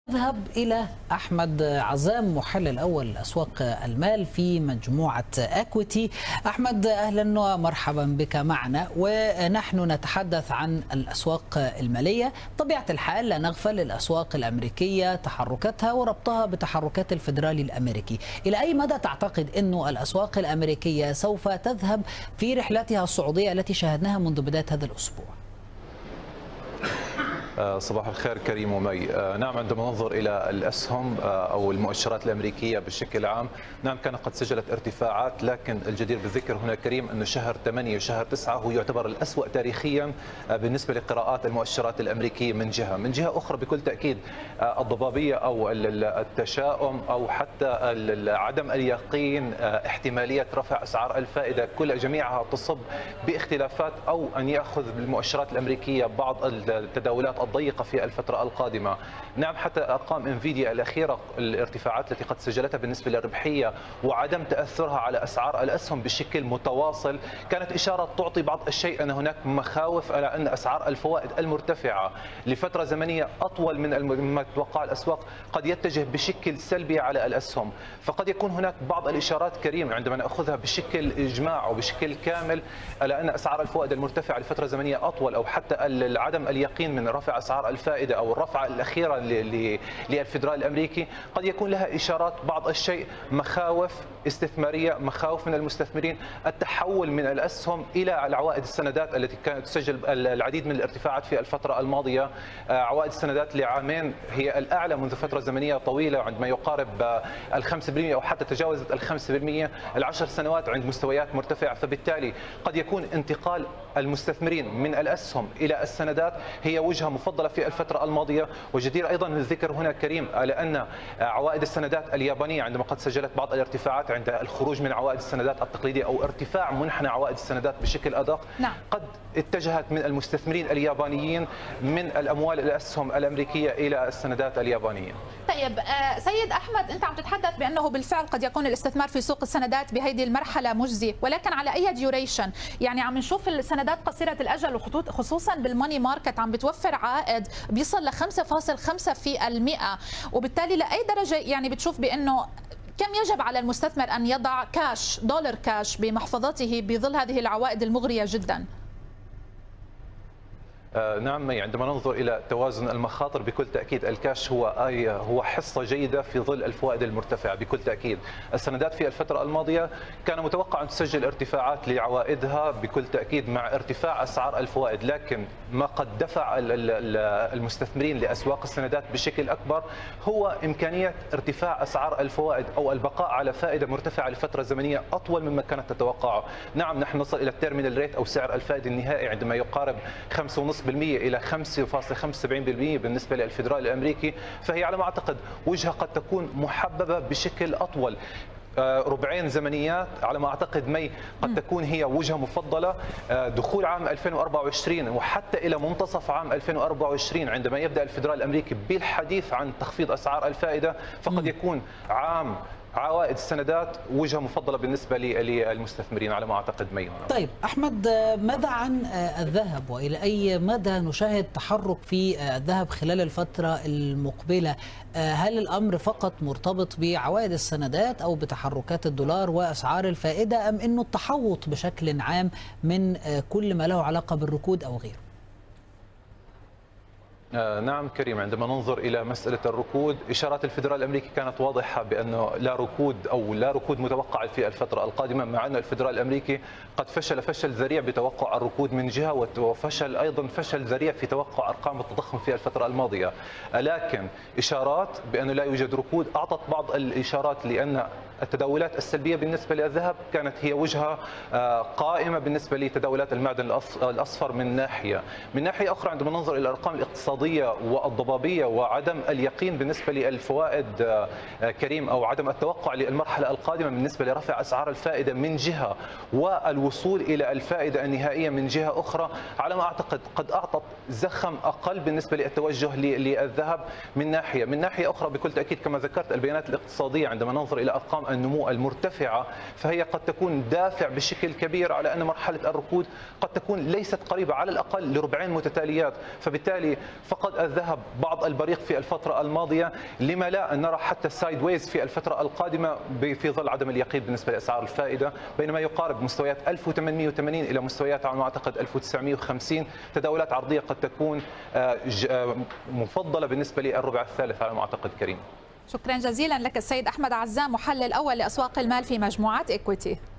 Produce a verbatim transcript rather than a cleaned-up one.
نذهب إلى أحمد عزام محلل أول أسواق المال في مجموعة أكويتي. أحمد أهلا ومرحبا بك معنا، ونحن نتحدث عن الأسواق المالية. طبيعة الحال لا نغفل الأسواق الأمريكية تحركاتها وربطها بتحركات الفيدرالي الأمريكي. إلى أي مدى تعتقد أن الأسواق الأمريكية سوف تذهب في رحلتها الصعودية التي شاهدناها منذ بداية هذا الأسبوع؟ صباح الخير كريم ومي. نعم، عندما ننظر إلى الأسهم أو المؤشرات الأمريكية بشكل عام، نعم كان قد سجلت ارتفاعات، لكن الجدير بالذكر هنا كريم أن شهر ثمانية وشهر تسعة هو يعتبر الأسوأ تاريخيا بالنسبة لقراءات المؤشرات الأمريكية من جهة. من جهة أخرى بكل تأكيد الضبابية أو التشاؤم أو حتى عدم اليقين احتمالية رفع أسعار الفائدة كل جميعها تصب باختلافات أو أن يأخذ بالمؤشرات الأمريكية بعض التداولات الضيقة في الفترة القادمة. نعم، حتى أرقام انفيديا الأخيرة، الارتفاعات التي قد سجلتها بالنسبة للربحية وعدم تأثرها على أسعار الأسهم بشكل متواصل كانت إشارة تعطي بعض الشيء أن هناك مخاوف على أن أسعار الفوائد المرتفعة لفترة زمنية أطول من مما تتوقع الأسواق قد يتجه بشكل سلبي على الأسهم. فقد يكون هناك بعض الإشارات كريم عندما نأخذها بشكل إجماع أو بشكل كامل على أن أسعار الفوائد المرتفعة لفترة زمنية أطول، أو حتى عدم اليقين من رفع أسعار الفائدة أو الرفعة الأخيرة للفيدرالي الأمريكي قد يكون لها إشارات بعض الشيء مخاوف استثمارية، مخاوف من المستثمرين، التحول من الأسهم إلى عوائد السندات التي كانت تسجل العديد من الارتفاعات في الفترة الماضية. عوائد السندات لعامين هي الأعلى منذ فترة زمنية طويلة، عندما يقارب الخمسة بالمئة أو حتى تجاوزت الخمسة بالمئة، العشر سنوات عند مستويات مرتفعة. فبالتالي قد يكون انتقال المستثمرين من الأسهم إلى السندات هي وجهة مفضلة في الفترة الماضية. وجدير أيضا الذكر هنا كريم على أن عوائد السندات اليابانية عندما قد سجلت بعض الارتفاعات عند الخروج من عوائد السندات التقليدية أو ارتفاع منحنى عوائد السندات بشكل أدق، نعم. قد اتجهت من المستثمرين اليابانيين من الأموال الأسهم الأمريكية إلى السندات اليابانية. طيب سيد أحمد، أنت عم تتحدث بأنه بالفعل قد يكون الاستثمار في سوق السندات بهذه المرحلة مجزي، ولكن على أي ديوريشن؟ يعني عم نشوف السندات قصيرة الأجل وخصوصا بالماني ماركت عم بتوفر عائد بيصل ل خمسة فاصلة خمسة في المئة، وبالتالي لأي درجة يعني بتشوف بأنه كم يجب على المستثمر أن يضع كاش دولار كاش بمحفظته بظل هذه العوائد المغرية جدا؟ نعم، عندما ننظر إلى توازن المخاطر بكل تأكيد الكاش هو أي هو حصة جيدة في ظل الفوائد المرتفعة. بكل تأكيد السندات في الفترة الماضية كان متوقع أن تسجل ارتفاعات لعوائدها بكل تأكيد مع ارتفاع أسعار الفوائد، لكن ما قد دفع المستثمرين لأسواق السندات بشكل أكبر هو إمكانية ارتفاع أسعار الفوائد أو البقاء على فائدة مرتفعة لفترة زمنية أطول مما كانت تتوقعه. نعم، نحن نصل إلى التيرمينال ريت أو سعر الفائدة النهائي عندما يقارب خمسة فاصلة خمسة بالمئة إلى خمسة فاصلة خمسة وسبعين بالمئة بالنسبة للفيدرالي الأمريكي، فهي على ما أعتقد وجهة قد تكون محببة بشكل أطول. ربعين زمنيات على ما أعتقد مي قد تكون هي وجهة مفضلة. دخول عام ألفين وأربعة وعشرين وحتى إلى منتصف عام ألفين وأربعة وعشرين عندما يبدأ الفيدرالي الأمريكي بالحديث عن تخفيض أسعار الفائدة، فقد يكون عام عوائد السندات وجهة مفضلة بالنسبة للمستثمرين على ما أعتقد مي. طيب أحمد، ماذا عن الذهب وإلى أي مدى نشاهد تحرك في الذهب خلال الفترة المقبلة؟ هل الأمر فقط مرتبط بعوائد السندات أو بتحركات الدولار وأسعار الفائدة، أم أنه التحوط بشكل عام من كل ما له علاقة بالركود أو غيره؟ نعم كريم، عندما ننظر إلى مسألة الركود، إشارات الفيدرالي الأمريكي كانت واضحة بأنه لا ركود أو لا ركود متوقع في الفترة القادمة، مع أن الفيدرالي الأمريكي قد فشل فشل ذريع بتوقع الركود من جهة، وفشل أيضا فشل ذريع في توقع أرقام التضخم في الفترة الماضية. لكن إشارات بأنه لا يوجد ركود أعطت بعض الإشارات، لأن التداولات السلبية بالنسبة للذهب كانت هي وجهة قائمة بالنسبة لتداولات المعدن الأصفر من ناحية. من ناحية أخرى عندما ننظر إلى الأرقام الاقتصادية والضبابية وعدم اليقين بالنسبة للفوائد كريم أو عدم التوقع للمرحلة القادمة بالنسبة لرفع أسعار الفائدة من جهة والوصول إلى الفائدة النهائية من جهة أخرى، على ما أعتقد قد أعطت زخم أقل بالنسبة للتوجه للذهب من ناحية. من ناحية أخرى بكل تأكيد كما ذكرت البيانات الاقتصادية، عندما ننظر إلى أرقام النمو المرتفعة، فهي قد تكون دافع بشكل كبير على أن مرحلة الركود قد تكون ليست قريبة على الأقل لربعين متتاليات. فبالتالي فقد الذهب بعض البريق في الفترة الماضية، لما لا أن نرى حتى السايد ويز في الفترة القادمة في ظل عدم اليقين بالنسبة لأسعار الفائدة، بينما يقارب مستويات ألف وثمانمئة وثمانين إلى مستويات على ما أعتقد ألف وتسعمئة وخمسين. تداولات عرضية قد تكون مفضلة بالنسبة للربع الثالث على ما أعتقد كريم. شكرا جزيلا لك السيد أحمد عزام، محلل أول لأسواق المال في مجموعة إكويتي.